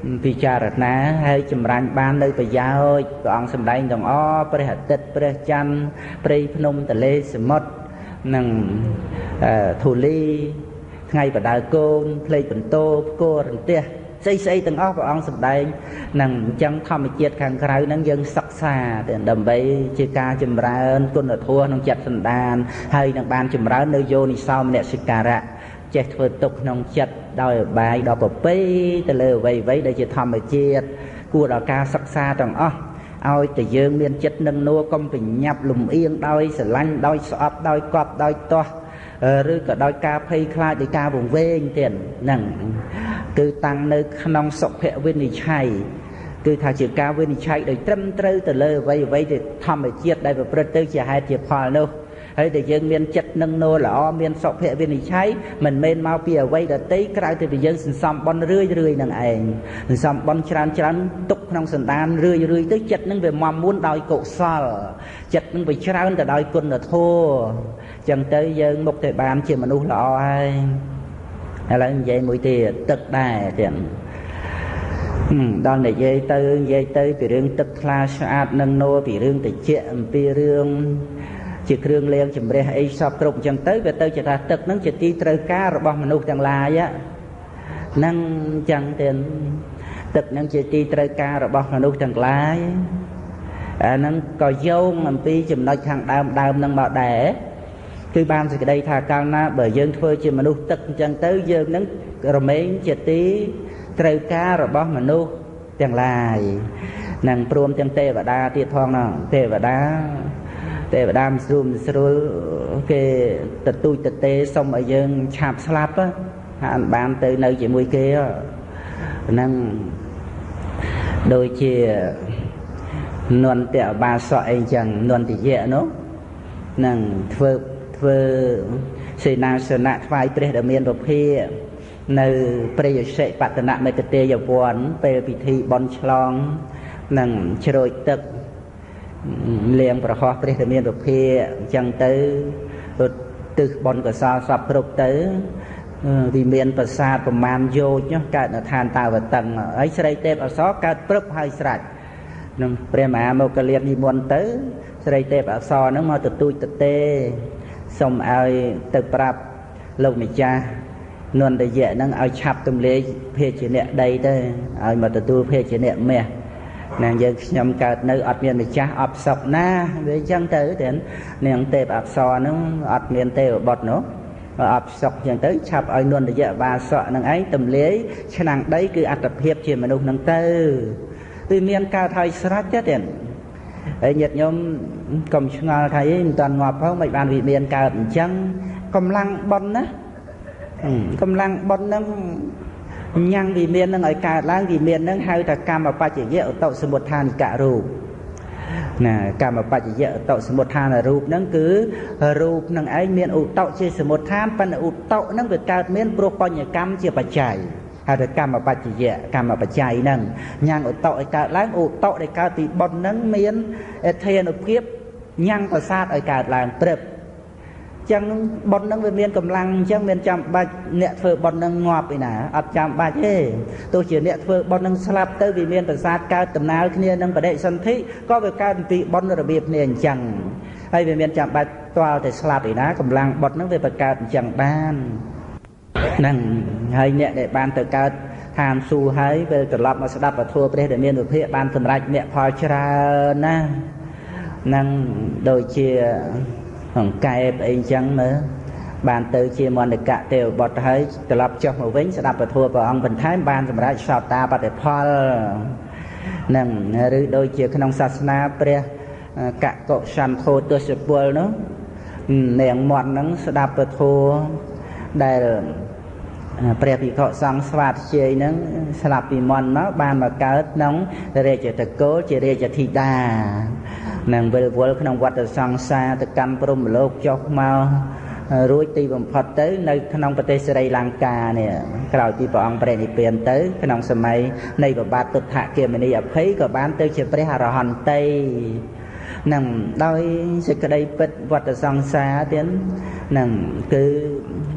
ពិចារណាហើយចម្រាញ់បាននៅប្រយោជន៍ព្រះអង្គសម្ដែងទាំងអព្រះអាទិត្យព្រះច័ន្ទព្រៃភ្នំទន្លេសមុទ្រនិងធូលីថ្ងៃបដៅកូនភ្លេចបន្ទោផ្គររន្ទះស្អីស្អីទាំងអស់ព្រះអង្គសម្ដែងនឹងអញ្ចឹងធម្មជាតិខាងក្រៅហ្នឹងយើងសិក្សាទៅដើម្បីជាការចម្រើនគុណធម៌ក្នុងចិត្តសន្តានហើយនឹងបានចម្រើននៅយោនិសោមនសិការៈចេះធ្វើទុកក្នុងចិត្តដោយអបាយដល់ប្រពៃទៅលើអ្វីអ្វីដែលជាធម្មជាតិគួរដល់ការសិក្សាទាំងអស់ឲ្យតែយើងមានចិត្តនឹងនួកុំបញ្ញាប់លំអៀងដោយស្រឡាញ់ដោយស្អប់ដោយកប់ដោយទាស់ឬក៏ដោយការភ័យខ្លាចដោយការវង្វេងទៀតហ្នឹងគឺតាំងនៅក្នុងសុភវិនិច្ឆ័យគឺថាជាការវិនិច្ឆ័យដោយត្រឹមត្រូវទៅលើអ្វីអ្វីដែលធម្មជាតិដែលប្រព្រឹត្តទៅជាហេតុជាផលនោះហើយដែលយើងមានចិត្តនឹងនោល្អមានសុភវិនិច្ឆ័យមិនមែនមកពីអ្វីដទៃក្រៅទៅពីយើងសន្សំបន់រឿយរឿយនឹងឯងសន្សំបន់ច្រើនច្រើនទុកក្នុងសន្តានរឿយរឿយទៅចិត្តនឹងវាមមមួនដោយកុសលចិត្តនឹងវាច្រើនទៅដោយគុណធម៌ចឹងទៅយើងមុខទៅបានជាមនុស្សល្អហើយឥឡូវនិយាយមួយទៀតទឹកដែរទៀតដល់និយាយទៅនិយាយទៅពីរឿងទឹកថ្លាស្អាតនឹងនោពីរឿងតិចអំពីរឿងជាគ្រឿងលាងជំរះអីសពគ្រប់អញ្ចឹងទៅវាទៅជាថាទឹកហ្នឹងជាទីត្រូវការរបស់មនុស្សទាំងឡាយហ្នឹងអញ្ចឹងទៀតទឹកហ្នឹងជាទីត្រូវការរបស់មនុស្សទាំងឡាយអាហ្នឹងក៏យោងអំពីចំណុចខាងដើមដើមហ្នឹងមកដែរគឺបានសេចក្តីថាកាលណាបើយើងធ្វើជាមនុស្សទឹកអញ្ចឹងទៅយើងនឹងរមែងជាទីត្រូវការរបស់មនុស្សទាំងឡាយនឹងព្រមទាំងទេវតាទៀតផងហ្នឹងទេវតាទេវតាមិនស្រួលមិនស្រួលគេទទូចទទេសុំឲ្យយើងឆាប់ស្លាប់ហាក់បានទៅនៅជាមួយគេហ្នឹងដូចជានន្តៈបាសកអីចឹងនន្តយៈនោះនឹងធ្វើធ្វើសេនាសនៈថ្វាយព្រះដែលមានពភានៅព្រះយសិបតនមេកតេយវ័នពេលពិធីបន់ឆ្លងនឹងជ្រោយទឹកលៀងប្រហោះព្រះដែលមានពភាអញ្ចឹងទៅទិសបនកសលសពគ្រប់ទៅវិមានប្រាសាទប្រមាណយោជកើតនៅឋានតាវតឹងហើយស្រីទេពអប្សរកើតព្រឹបហើយស្រេចនឹងព្រះមហាមោគលាននិមន្តទៅស្រីទេពអប្សរហ្នឹងមកទទូចទទេសូមឲ្យទៅប្រាប់លោកម្ចាស់នន្តយៈហ្នឹងឲ្យឆាប់ទម្លាយភេជ្ជៈដីទៅឲ្យមកទទួលភេជ្ជៈមាសណាយើងខ្ញុំកើតនៅអត់មានម្ចាស់អបសុកណាវាអញ្ចឹងទៅតែនាងទេពអប្សរហ្នឹងអត់មានទេវបុត្រនោះអបសុកអញ្ចឹងទៅឆាប់ឲ្យនន្តយៈបាសកហ្នឹងឯងទម្លាយឆ្នាំងដីគឺអត្តភាពជាមនុស្សហ្នឹងទៅវាមានកើតហើយស្រេចទេហើយញាតិញោមកុំឆ្ងល់ថាអីមិនតាន់ងាប់ផងមិនបានវិមានកើតអញ្ចឹងកម្លាំងបុណ្យណាកម្លាំងបុណ្យហ្នឹងញ៉ាំងវិមាននឹងឲ្យកើតឡើងវិមាននឹងហៅថាកម្មបច្ចយៈឧតុសមុទ្ឋានិករូបណាកម្មបច្ចយៈឧតុសមុទ្ឋានរូបហ្នឹងគឺរូបនឹងឯងមានឧតុជាសមុទ្ឋានប៉ុន្តែឧតុហ្នឹងវាកើតមានព្រោះបញ្ញកម្មជាបច្ច័យហៅថាកម្មបច្ចយៈកម្មបច្ច័យហ្នឹងញ៉ាំងឧតុឲ្យកើតឡើងឧតុដែលកើតពីបុណ្យហ្នឹងមានអធិនុភាពញ៉ាំងប្រសាទឲ្យកើតឡើងព្រឹបចឹងបុណ្យហ្នឹងវាមានកម្លាំងអញ្ចឹងមានចាំបាច់អ្នកធ្វើបុណ្យហ្នឹងងាប់ឯណាអត់ចាំបាច់ទេទោះជាអ្នកធ្វើបុណ្យហ្នឹងស្លាប់ទៅវាមានប្រសាទកើតដំណើរគ្នានឹងបដិសន្ធិក៏វាកើតពីបុណ្យរបៀបគ្នាអញ្ចឹងហើយវាមានចាំបាច់ផ្ទាល់តែស្លាប់ឯណាកម្លាំងបុណ្យហ្នឹងវាបង្កើតអញ្ចឹងបានហ្នឹងហើយអ្នកដែលបានទៅកើតឋានសួគ៌ហើយពេលត្រឡប់មកស្ដាប់ពធព្រះដែលមានវិភាកបានសម្រេចមគ្គផលច្រើនណាហ្នឹងដូចជាអង្កែបអីចឹងមើលបានទៅជាមន្តកៈទេវបុត្រហើយត្រឡប់ចុះមកវិញស្ដាប់ពធព្រះអង្គបន្ថែមបានសម្រេចសោតាបតិផលហ្នឹងឬដូចជាក្នុងសាសនាព្រះកកុសន្ធោទស្សពលនោះនាងមាត់ហ្នឹងស្ដាប់ពធដែលព្រះភិក្ខុសង្ឃស្វាធ្យាយហ្នឹងស្លាប់ពីមន្តមកបានមកកើតក្នុងរាជតកូលជារាជធីតានឹងវិលវល់ក្នុងវដ្តសង្សារទៅកាន់ព្រហ្មលោកចុះមករួចទីបំផុតទៅនៅក្នុងប្រទេសសេរីលង្កានេះក្រោយពីព្រះអង្គព្រះនិព្វានទៅក្នុងសម័យនៃព្រះបាទទុដ្ឋគមនីអភ័យក៏បានទៅជាព្រះអរហន្តីនឹងដោយសេចក្តីពិតវដ្តសង្សារទៀតនឹងគឺ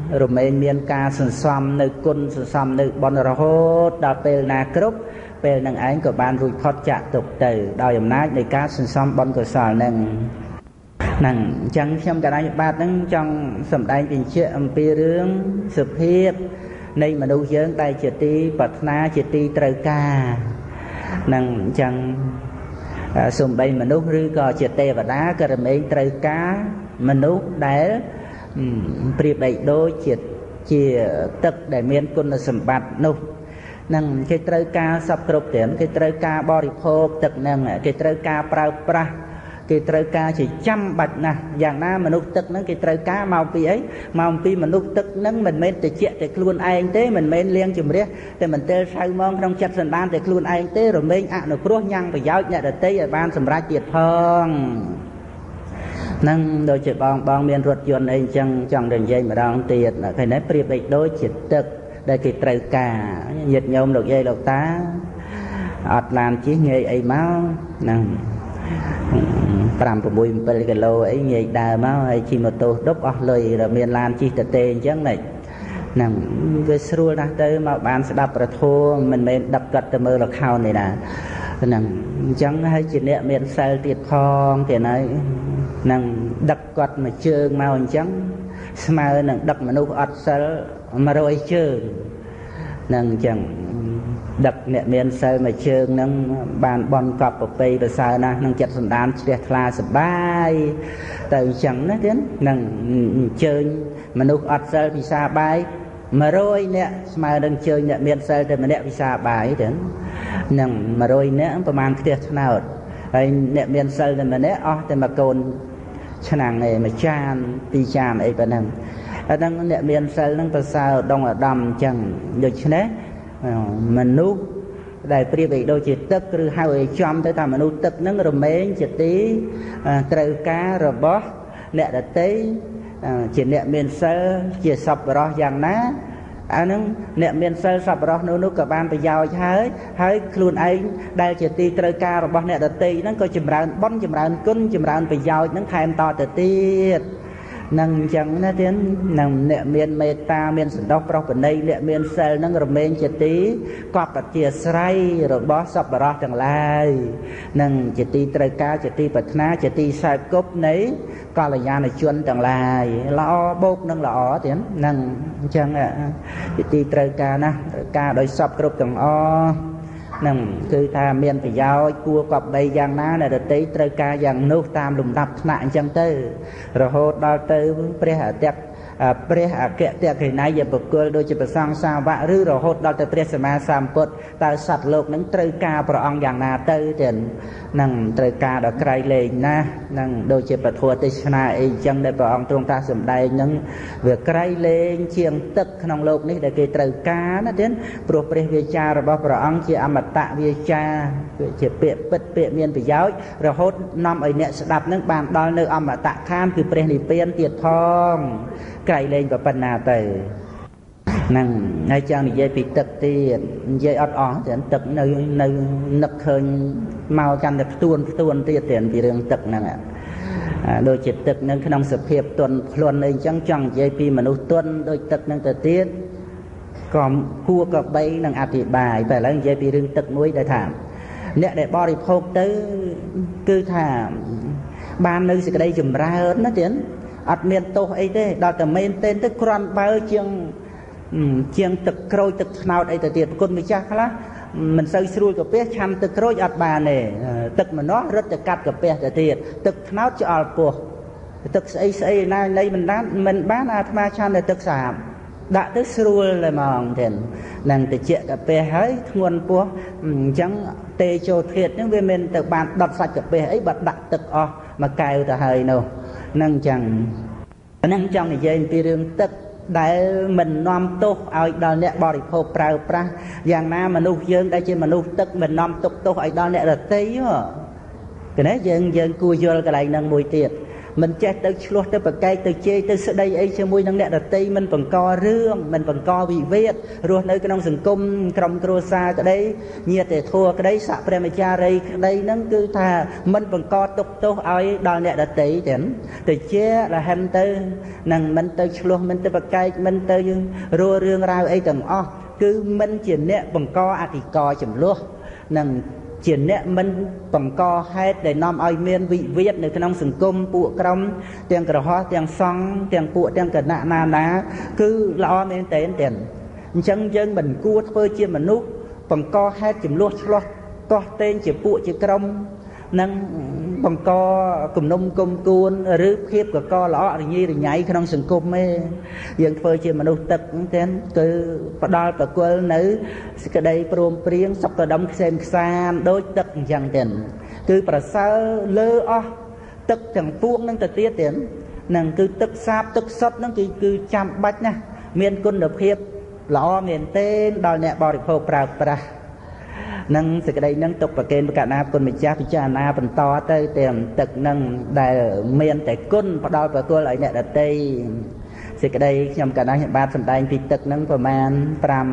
រមែងមានការសន្សំនៅគុណសន្សំនៅបនរហូតដល់ពេលណាគ្រប់ពេលនឹងឯងក៏បានរួចផុតចាក់ទុកទៅដោយអំណាចនៃការសន្សំបុណ្យកុសលនឹងហ្នឹងអញ្ចឹងខ្ញុំកណ្ដាលបាទហ្នឹងចង់សម្ដែងបញ្ជាក់អំពីរឿងសភាពនៃមនុស្សយើងដែលជាទីប្រាថ្នាជាទីត្រូវការហ្នឹងអញ្ចឹងសំបីមនុស្សឬក៏ជាទេវតាក៏រមែងត្រូវការមនុស្សដែលប្រៀបបីដូចជាជាទឹកដែលមានគុណសម្បត្តិនោះនឹងគេត្រូវការសពគ្រប់ទាំងគេត្រូវការបរិភោគទឹកហ្នឹងគេត្រូវការប្រើប្រាស់គេត្រូវការជាចាំបាច់ណាស់យ៉ាងណាមនុស្សទឹកហ្នឹងគេត្រូវការមកពីអីមកពីមនុស្សទឹកហ្នឹងមិនមែនតិចតែខ្លួនឯងទេមិនមែនលៀងជំរះតែមិនទិលឆៅមកក្នុងចិត្តសន្តានតែខ្លួនឯងទេរមែងអនុគ្រោះញ៉ាំងប្រយោជន៍អ្នកដទៃឲ្យបានសម្រេចទៀតផងហ្នឹងដូចជាបងបងមានរថយន្តអីអញ្ចឹងចង់ទៅនិយាយម្ដងទៀតឃើញទេប្រៀបដូចដូចជាទឹកដែលគេត្រូវការញាតិញោមលោកយាយលោកតាអត់ឡានជិះងាយអីមកហ្នឹងប្រាំ 6 7គីឡូអីងាយដើរមកហើយជិះម៉ូតូដប់អស់លុយតែមានឡានជិះតទេអញ្ចឹងហ្នឹងហ្នឹងវាស្រួលណាស់ទៅមកបានស្ដាប់ប្រធមមិនមែនដឹកកាត់ទៅមើលល្ខោនទេណាហ្នឹងអញ្ចឹងហើយជាអ្នកមានសិលទៀតផងទៀតហើយហ្នឹងដឹកគាត់មួយជើងមកអញ្ចឹងស្មើនឹងដឹកមនុស្សអត់សិលមួយរយជើងហ្នឹងអញ្ចឹងដឹកអ្នកមានសិលមួយជើងហ្នឹងបានបនកប់ប្រពៃប្រសើរណាស់ក្នុងចិត្តសន្តានជ្រះថ្លាសបាយទៅអញ្ចឹងណាទៀតហ្នឹងអញ្ជើញមនុស្សអត់សិលពិសាបាយមួយរយនាក់ស្មើនឹងជើញអ្នកមានសិលតែម្នាក់ពិសាបាយទៀតហ្នឹងមួយរយនាក់ប្រហែលខ្ទះឆ្នោតហើយអ្នកមានសិលតែម្នាក់អស់តែមួយកូនឆ្នាំងឯមួយចានពីរចានអីប៉ុណ្ណឹងអាហ្នឹងអ្នកមានសិលហ្នឹងប្រសើរដងឧត្តមអញ្ចឹងដូច្នេះមនុស្សដែលប្រៀបដូចជាទឹកឬហៅឲ្យចំទៅថាមនុស្សទឹកហ្នឹងរមែងជាទីត្រូវការរបស់អ្នកដទៃជាអ្នកមានសិលជាសប្បុរសយ៉ាងណាអាហ្នឹងអ្នកមានសិលសប្បុរសនោះនោះក៏បានប្រយោជន៍ហើយហើយខ្លួនឯងដែលជាទីត្រូវការរបស់អ្នកដទៃហ្នឹងក៏ចម្រើនបុណ្យចម្រើនគុណចម្រើនប្រយោជន៍ហ្នឹងថែមតទៅទៀតនឹងអញ្ចឹងណាទៀតនឹងអ្នកមានមេត្តាមានសន្តោសប្រុសប្រណីអ្នកមានសិលនឹងរមែងជាទីកប់អធិស្រ័យរបស់សប្បុរសទាំងឡាយនឹងជាទីត្រូវការជាទីប្រាថ្នាជាទីសែបគប់នៃកល្យាណជនទាំងឡាយល្អបូកនឹងល្អទៀតនឹងអញ្ចឹងជាទីត្រូវការណាត្រូវការដោយសពគ្រប់ទាំងអស់នឹងគឺថាមានប្រយោជន៍គួរកប់បីយ៉ាងណាអ្នកដទៃត្រូវការយ៉ាងនោះតាមលំដាប់ថ្នាក់អញ្ចឹងទៅរហូតដល់ទៅព្រះអតិព្រះអគ្គតេកេណយបុគ្គលដូចជាព្រះសង្ឃសាវកឬរហូតដល់ទៅព្រះសម្មាសម្ពុទ្ធតើសត្វលោកនឹងត្រូវការព្រះអង្គយ៉ាងណាទៅទៀតនឹងត្រូវការដល់ក្រៃលែងណានឹងដូចជាពធទេសនាអីអញ្ចឹងដែលព្រះអង្គទ្រង់ត្រាស់សម្ដែងនឹងវាក្រៃលែងជាងទឹកក្នុងโลกនេះដែលគេត្រូវការណាទៀតព្រោះព្រះវាចារបស់ព្រះអង្គជាអមតៈវាចាជាពាក្យពិតពាក្យមានប្រយោជន៍រហូតនាំឲ្យអ្នកស្ដាប់នឹងបានដល់នៅអមតៈឋានគឺព្រះនិព្វានទៀតផងក្រៃលែងប៉ុណ្ណាទៅហ្នឹងហើយចង់និយាយពីទឹកទៀតនិយាយអត់អស់តែទឹកនៅនៅនឹកឃើញមកកាន់តែផ្ទួនផ្ទួនទៀតទៀតពីរឿងទឹកហ្នឹងដូចជាទឹកហ្នឹងក្នុងសភាពទន់ភ្លន់អីចឹងចង់និយាយពីមនុស្សទន់ដូចទឹកហ្នឹងទៅទៀតក៏គួរក៏បីនឹងអធិប្បាយតែឥឡូវនិយាយពីរឿងទឹកមួយដែលថាអ្នកដែលបរិភោគទៅគឺថាបាននៅសេចក្តីចម្រើនណាទៀតអត់មានទោសអីទេដល់តែមែនទេទៅគ្រាន់បើជាងជាងទឹកក្រូចទឹកត្នោតអីទៅទៀតប្រគុណម្ចាស់ខ្លះមិនសូវស្រួលកាពះឆាន់ទឹកក្រូចអត់បានទេទឹកម្នាស់រត់ទៅកាត់កាពះទៅទៀតទឹកត្នោតឆ្អល់ពោះទឹកស្អីស្អីណានៃមិនបានមិនបានអាត្មាឆាន់តែទឹកស្អាតដាក់ទៅស្រួលតែហ្មងទេនឹងតិចកាពះហើយធ្ងន់ពោះអញ្ចឹងទេចូលធាតុហ្នឹងវាមិនទៅបានដុតសាច់កាពះអីបាត់ដាក់ទឹកអស់មួយកែវទៅហើយនោះនឹងអញ្ចឹងហ្នឹងចង់និយាយពីរឿងទឹកដែលមិននាំទោសឲ្យដល់អ្នកបរិភោគប្រើប្រាស់យ៉ាងណាមនុស្សយើងដែលជាមនុស្សទឹកមិននាំទុកទោសឲ្យដល់អ្នកដទៃទេណាយើងយើងគួរយល់កន្លែងហ្នឹងមួយទៀត mìnhចេះទៅឆ្លោះទៅប្រកែកទៅជេរទៅស្ដីអីជាមួយនឹងអ្នកដទៃមិនបង្ករឿងមិនបង្កវិវាទរស់នៅក្នុងសង្គមក្រុមគ្រួសារក្តីញាតិធัวក្តីស័ក្តិព្រះមេចារីក្តីហ្នឹងគឺថាមិនបង្កទុក្ខទោសឲ្យដល់អ្នកដទៃទេទៅជារហិនទៅនឹងមិនទៅឆ្លោះមិនទៅប្រកែកមិនទៅរੂរឿងរ៉ាវអីទាំងអស់គឺមិនជាអ្នកបង្កអធិការចំនួននឹងជាអ្នកមិនបង្កហេតុដែលនាំឲ្យមានវិវាទនៅក្នុងសង្គមពួកក្រុមទាំងក្រហមទាំងសង្ឃទាំងពួកទាំងគណៈណានាគឺល្អមែនទែនទេអញ្ចឹងយើងមិនគួរធ្វើជាមនុស្សបង្កហេតុចំនួនឆ្លោះកោះតេងជាពួកជាក្រុមនឹងបង្កគំនុំគុំគួនឬភាពកកល្អរញីរញ៉ៃក្នុងសង្គមទេយើងធ្វើជាមនុស្សទឹកទេគឺផ្ដាល់ប្រគល់នៅសេចក្តីព្រមព្រៀងសុខដុមខ្សែមខ្សានដូចទឹកអញ្ចឹងទេគឺប្រសើរលើអស់ទឹកទាំងពួងនឹងទៅទៀតទេនឹងគឺទឹកសាបទឹកសុទ្ធនឹងគឺគឺចាំបាច់ណាស់មានគុណភាពល្អមែនទេដល់អ្នកបរិភោគប្រើប្រាស់នឹងសេចក្តីនឹងទុកប្រកេនប្រកាសណាគុណម្ចាស់ពិចារណាបន្តទៅទាំងទឹកនឹងដែលមានតែគុណផ្ដល់ប្រគល់ឲ្យអ្នកដទៃសេចក្តីខ្ញុំកណ្ដាលខ្ញុំបាទសម្ដែងពីទឹកនឹងប្រមាណ5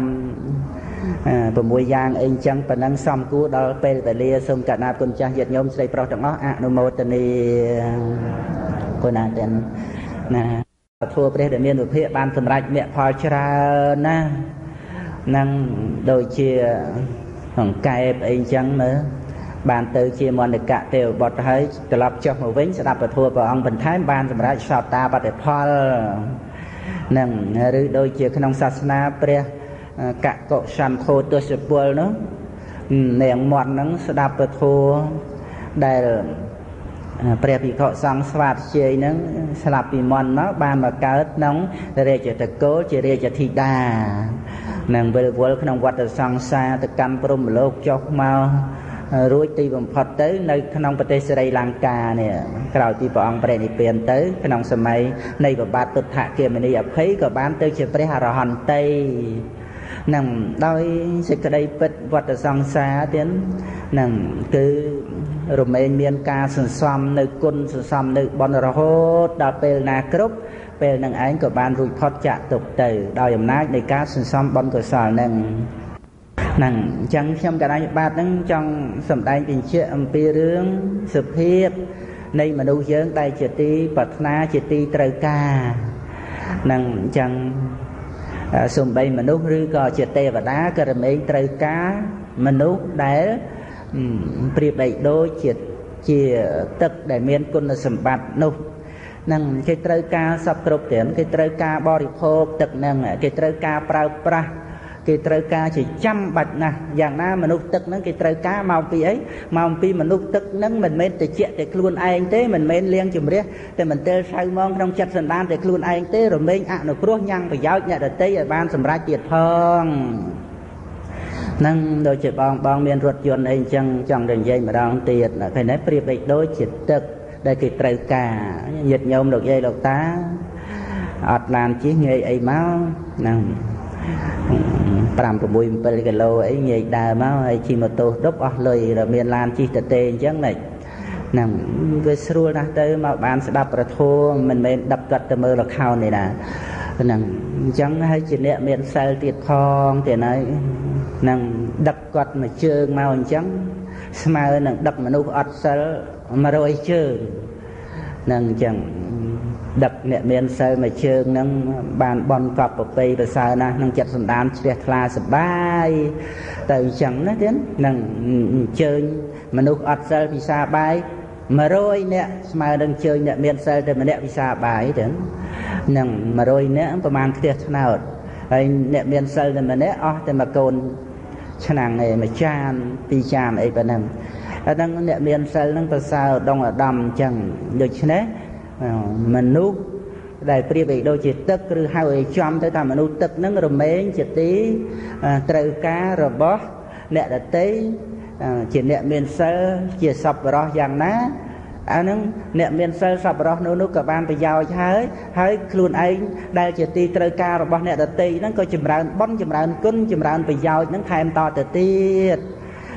6យ៉ាងអីអញ្ចឹងប៉ុណ្ណឹងសំគួរដល់ពេលវេលាសូមកណ្ដាលគុណចាស់ញាតិញោមស្រីប្រុសទាំងអស់អនុមោទនាគុណណាស់ទាំងណាធัวព្រះដែលមានវិភាកបានសម្រេចមគ្គផលច្រើនណានឹងដូចជាអង្កែបអីចឹងមើលបានទៅជាមន្តកៈទេវបុត្រហើយត្រឡប់ចុះមកវិញស្ដាប់ពធព្រះអង្គបន្ថែមបានសម្រាប់សោតាបត្តិផលនឹងឬដូចជាក្នុងសាសនាព្រះកកុសន្ធោទស្សពលនោះនាងមាត់ហ្នឹងស្ដាប់ពធដែលព្រះភិក្ខុសង្ឃស្វាធ្យាយហ្នឹងស្លាប់ពីមន្តមកបានមកកើតក្នុងរាជតកូលជារាជធីតានឹងវិលវល់ក្នុងវដ្តសង្សារទៅកម្មព្រហ្មលោកចុះមករួចទីបំផុតទៅនៅក្នុងប្រទេសសេរីលង្កានេះក្រោយពីព្រះអង្គព្រះនិព្វានទៅក្នុងសម័យនៃប្របាទទុដ្ឋគមនីអភ័យក៏បានទៅជាព្រះអរហន្តីនឹងដោយសេចក្តីពិតវដ្តសង្សារទៀតនឹងគឺរមែងមានការសន្សំនៅគុណសន្សំនៅបុណ្យរហូតដល់ពេលណាគ្រប់ពេលនឹងឯងក៏បានរួចផុតចាកទុក្ខទៅដោយអំណាចនៃការសន្សំបុណ្យកុសលនឹងហ្នឹងអញ្ចឹងខ្ញុំកណ្ដាលបាទហ្នឹងចង់សម្ដែងបញ្ជាក់អំពីរឿងសភាពនៃមនុស្សយើងដែលជាទីប្រាថ្នាជាទីត្រូវការហ្នឹងអញ្ចឹងសំបីមនុស្សឬក៏ជាទេវតាក៏រមែងត្រូវការមនុស្សដែលប្រៀបបីដូចជាជាទឹកដែលមានគុណសម្បត្តិនោះនឹងគេត្រូវការសពគ្រប់ទាំងគេត្រូវការបរិភោគទឹកនឹងគេត្រូវការប្រើប្រាស់គេត្រូវការជាចាំបាច់ណាស់យ៉ាងណាមនុស្សទឹកហ្នឹងគេត្រូវការមកពីអីមកពីមនុស្សទឹកហ្នឹងមិនមែនតិចតែខ្លួនឯងទេមិនមែនលៀងជំរះតែមិនទិលឆៅហ្មងក្នុងចិត្តសន្តានតែខ្លួនឯងទេរមែងអនុគ្រោះញ៉ាំងប្រយោជន៍អ្នកដទៃឲ្យបានសម្រេចទៀតផងនឹងដូចជាបងបងមានរថយន្តអីអញ្ចឹងចង់ទៅនិយាយម្ដងទៀតឃើញទេប្រៀបដូចដូចជាទឹកដែលគេត្រូវការញាតិញោមលោកយាយលោកតាអត់ឡានជិះងាយអីមកហ្នឹង5 6 7គីឡូអីងាយដើរមកហើយជិះម៉ូតូដប់អស់លុយតែមានឡានជិះតទេអញ្ចឹងហ្នឹងវាស្រួលណាស់ទៅមកបានស្ដាប់ប្រធមមិនមែនដឹកគាត់ទៅមើលលខោននេះណាហ្នឹងអញ្ចឹងហើយជាអ្នកមានសិលទៀតផងទៀតហើយនឹងដឹកគាត់មួយជើងមកអញ្ចឹងស្មើនឹងដឹកមនុស្សអត់សិល100ជើងនឹងអញ្ចឹងដឹកអ្នកមានសិលមួយជើងនឹងបានបនកប់ប្រពៃប្រសើរណាស់នឹងចិត្តសន្តានជ្រះថ្លាសបាយទៅអញ្ចឹងណាទៀតនឹងអញ្ជើញមនុស្សអត់សិលពិសាបាយ100នាក់ស្មើនឹងជើញអ្នកមានសិលតែម្នាក់ពិសាបាយទៅនឹង100នាក់ប្រហែលផ្ទះឆ្នោតហើយអ្នកមានសិលតែម្នាក់អស់តែមួយកូនឆ្នាំងឯមួយចានពីរចានអីប៉ុណ្ណឹងហើយហ្នឹងអ្នកមានសិលហ្នឹងប្រសើរដងឧត្តមអញ្ចឹងដូច្នេះមនុស្សដែលប្រៀបដូចជាទឹកឬហៅឲ្យចំទៅថាមនុស្សទឹកហ្នឹងរមែងជាទីត្រូវការរបស់អ្នកដទៃជាអ្នកមានសិលជាសប្បុរសយ៉ាងណាអាហ្នឹងអ្នកមានសិលសប្បុរសនោះនោះក៏បានប្រយោជន៍ហើយហើយខ្លួនឯងដែលជាទីត្រូវការរបស់អ្នកដទៃហ្នឹងក៏ចម្រើនបុណ្យចម្រើនគុណចម្រើនប្រយោជន៍ហ្នឹងថែមតទៅទៀត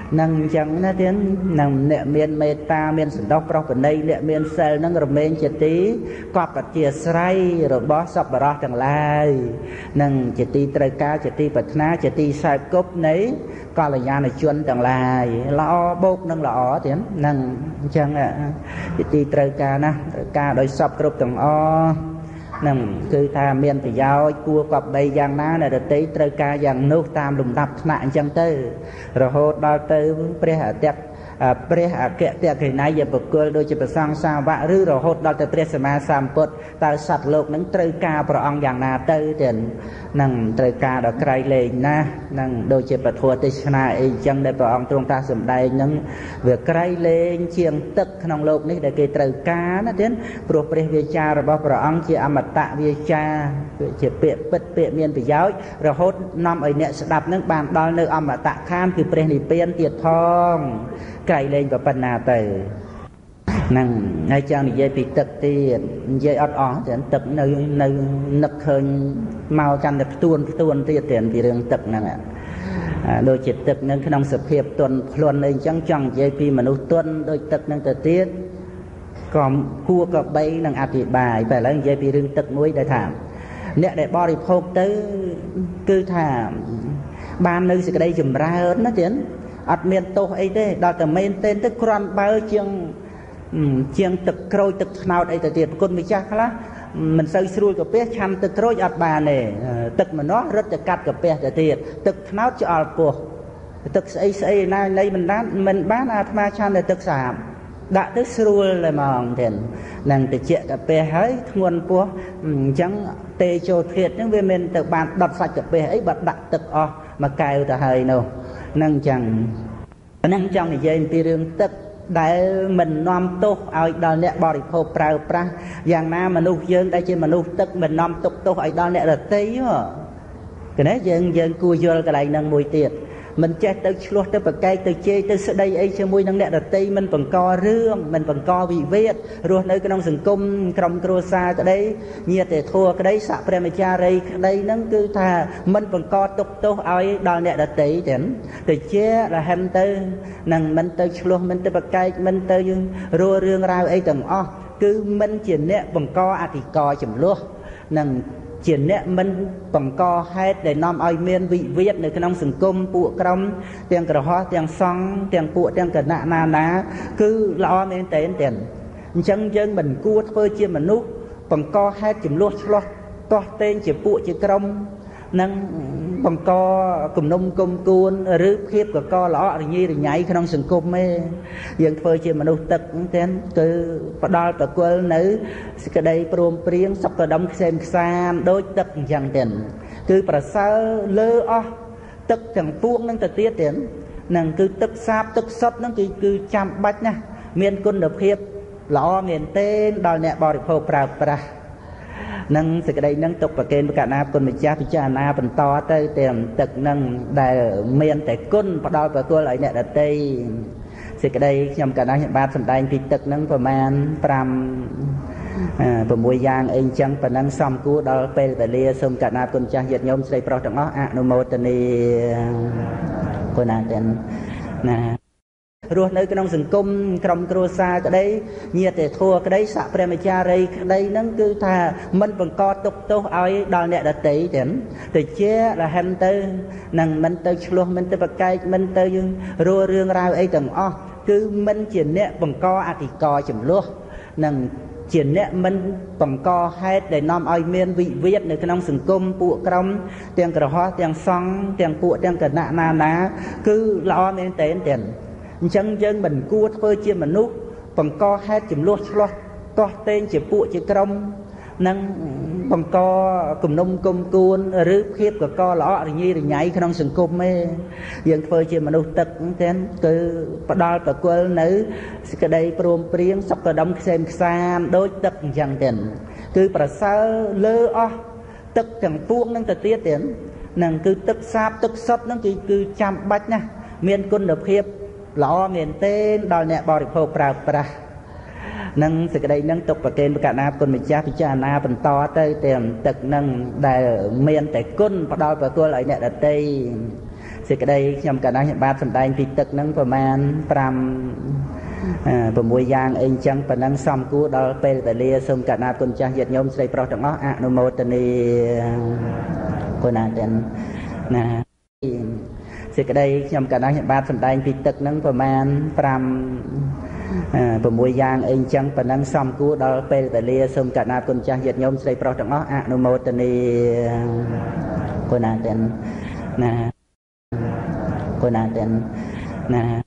nâng chẳng nó tiếng nâng nẹ miên mê ta miên sẵn đốc próc bên đây nẹ miên sel nâng rồi mên chì tí quạp bạch chìa sray rồi bó sọc bà rõt chẳng lai nâng chì tí trời ca chì tí bạch ná chì tí sai cúp nấy có là nhà này chuân chẳng lai lõ bốc nâng lõ tiếng nâng chẳng ạ chì tí trời ca ná trời ca đôi sọc cúp chẳng o nâng cứ tha miên phải giao cua quặp bay giang ná này được tí trời ca giang nước tam lùm đập nạn chẳng tư rồi hốt đo tư pre hạ tẹt pre hạ kẹ tẹt thì nãy giờ bậc cơ đôi chỉ bậc sang sao vạ rư rồi hốt đo tư pre sama sam put ta sạch lục nâng trời ca pro ong giang na tư tiền nâng trời ca đó cày lên na nâng đôi chỉ bậc thua tê na ấy chẳng để pro ong trong ta sầm đây nâng việc cày lên chiêng tứcក្នុងលោកនេះដែលគេត្រូវការណាទៀតព្រោះព្រះវាចារបស់ព្រះអង្គជាអមតៈវាចាជាពាក្យពិតពាក្យមានប្រយោជន៍រហូតនាំឲ្យអ្នកស្ដាប់នឹងបានដល់នៅអមតៈខានគឺព្រះនិព្វានទៀតផងក្រៃលែងក៏ប៉ុណ្ណាទៅហ្នឹងហើយចង់និយាយពីទឹកទៀតនិយាយអត់អស់តែទឹកនៅនៅនឹកឃើញមកកាន់តែផ្ទួនផ្ទួនទៀតទៀតពីរឿងទឹកហ្នឹងដូចជាទឹកនឹងក្នុងសភាពទន់ភ្លន់អីចឹងចង់និយាយពីមនុស្សទន់ដូចទឹកនឹងទៅទៀតក៏គួរក៏បីនឹងអធិប្បាយតែឥឡូវនិយាយពីរឿងទឹកមួយដែលថាអ្នកដែលបរិភោគទៅគឺថាបាននៅសេចក្តីចម្រើនណាទៀតអត់មានទោសអីទេដល់តែមែនទេទៅគ្រាន់បើជាងជាងទឹកក្រូចទឹកត្នោតអីទៅទៀតប្រគុណម្ចាស់ខ្លះមិនសូវស្រួលកាពះឆាន់ទឹកក្រូចអត់បានទេទឹកម្នាស់រត់ទៅកាត់កាពះទៅទៀតទឹកត្នោតឆ្អល់ពោះទឹកស្អីស្អីណានៃមិនបានមិនបានអាត្មាឆាន់តែទឹកស្អាតដាក់ទៅស្រួលតែហ្មងទៀតនឹងតិចកាពះហើយធ្ងន់ពោះអញ្ចឹងទេចូលធាតហ្នឹងវាមានទៅបានដុតសាច់កាពះអីបាត់ដាក់ទឹកអស់មួយកែវទៅហើយនោះហ្នឹងអញ្ចឹងហ្នឹងចង់និយាយពីរឿងទឹកដែលមិននាំទោសឲ្យដល់អ្នកបរិភោគប្រើប្រាស់យ៉ាងណាមនុស្សយើងដែលជាមនុស្សទឹកមិននាំទុកទោសឲ្យដល់អ្នកដទៃគណែយើងយើងគួរយល់កន្លែងហ្នឹងមួយទៀតមិនចេះទៅឆ្លោះទៅប្រកែកទៅជេរទៅស្ដីអីជាមួយនឹងអ្នកដទៃមិនបង្ករឿងមិនបង្កវិវាទរស់នៅក្នុងសង្គមក្រុមគ្រួសារក្តីញាតិធัวក្តីស័ក្តិព្រះមេចារីក្តីហ្នឹងគឺថាមិនបង្កទុកទោសឲ្យដល់អ្នកដទៃទេទៅជារហិនទៅនឹងមិនទៅឆ្លោះមិនទៅប្រកែកមិនទៅយើងរੂរឿងរ៉ាវអីទាំងអស់គឺមិនជាអ្នកបង្កអធិការចំនួននឹងជាអ្នកមិនបង្កហេតុដែលនាំឲ្យមានវិវាទនៅក្នុងសង្គមពួកក្រុមទាំងក្រហមទាំងសង្ឃទាំងពួកទាំងគណៈណាណាគឺល្អមែនតើទេអញ្ចឹងយើងមិនគួរធ្វើជាមនុស្សបង្កហេតុចំនួនឆ្លោះតោះតេងជាពួកជាក្រុមនឹងបង្កគំនុំគុំគួនឬភាពកកល្អរញីរញ៉ៃក្នុងសង្គមឯងយើងធ្វើជាមនុស្សទឹកទេគឺផ្ដាល់ប្រគល់នៅសេចក្តីព្រមព្រៀងសុខដុមខ្សែមខ្សានដូចទឹកអញ្ចឹងទេគឺប្រសើរលើអស់ទឹកទាំងពួងនឹងទៅទៀតទេនឹងគឺទឹកសាបទឹកសុទ្ធនឹងគឺគឺចាំបាច់ណាស់មានគុណភាពល្អមែនទេដល់អ្នកបរិភោគប្រើប្រាស់នឹងសេចក្តីនឹងទុកប្រកេនប្រកាសណាគុណម្ចាស់ពិចារណាបន្តទៅទាំងទឹកនឹងដែលមានតែគុណផ្ដល់ប្រគល់ឲ្យអ្នកដទៃសេចក្តីខ្ញុំកណ្ដាលខ្ញុំបាទសម្ដែងពីទឹកនឹងប្រមាណ5 6យ៉ាងអីអញ្ចឹងប៉ុណ្ណឹងសំគួរដល់ពេលវេលាសូមកណ្ដាលគុណចាស់ញាតិញោមស្រីប្រុសទាំងអស់អនុមោទនាគុណណាស់ណារស់នៅក្នុងសង្គមក្រុមគ្រួសារក្តីញាតិធัวក្តីស័ក្តិព្រះមេចារីក្តីហ្នឹងគឺថាមិនបង្កទុកទោសឲ្យដល់អ្នកដទៃទេទៅជារហិនទៅនឹងមិនទៅឆ្លោះមិនទៅប្រកែកមិនទៅយើងរੂរឿងរ៉ាវអីទាំងអស់គឺមិនជាអ្នកបង្កអធិការចំនួននឹងជាអ្នកមិនបង្កហេតុដែលនាំឲ្យមានវិវាទនៅក្នុងសង្គមពួកក្រុមទាំងក្រហមទាំងសង្ឃទាំងពួកទាំងគណៈណាណាគឺល្អមែនទេទេអញ្ចឹងយើងមិនគួរធ្វើជាមនុស្សបង្កហេតុចំនួនឆ្លោះតោះតេងជាពួកជាក្រុមនឹងបង្កគំនុំគុំគួនឬភាពកកល្អរញីរញ៉ៃក្នុងសង្គមឯងយើងធ្វើជាមនុស្សទឹកទេគឺផ្ដាល់ប្រគល់នៅសេចក្តីព្រមព្រៀងសុខដុមខ្សែមខ្សានដូចទឹកអញ្ចឹងទេគឺប្រសើរលើអស់ទឹកទាំងពួងនឹងទៅទៀតទេនឹងគឺទឹកសាបទឹកសុទ្ធនឹងគឺគឺចាំបាច់ណាស់មានគុណភាពល្អមែនទេដល់អ្នកបរិភោគប្រើប្រាស់នឹងសេចក្តីនឹងទុកប្រកេនប្រកាសណាគុណម្ចាស់ពិចារណាបន្តទៅទាំងទឹកនឹងដែលមានតែគុណផ្ដល់ប្រគល់ឲ្យអ្នកដទៃសេចក្តីខ្ញុំកណ្ដាលខ្ញុំបាទសម្ដែងពីទឹកហ្នឹងប្រមាណប្រាំប្រមួយយ៉ាងអីអញ្ចឹងប៉ុណ្ណឹងសំគួរដល់ពេលវេលាសូមកណ្ដាលគុណចាស់ញាតិញោមស្រីប្រុសទាំងអស់អនុមោទនាគុណទាំងណាសេចក្តីខ្ញុំកណ្ដាលខ្ញុំបាទសម្ដែងពីទឹកហ្នឹងប្រមាណប្រាំប្រមួយយ៉ាងអីអញ្ចឹងប៉ុណ្ណឹងសំគួរដល់ពេលវេលាសូមកណ្ដាលគុណចាស់ញាតិញោមស្រីប្រុសទាំងអស់អនុមោទនាគុណទាំងណាគុណទាំងណា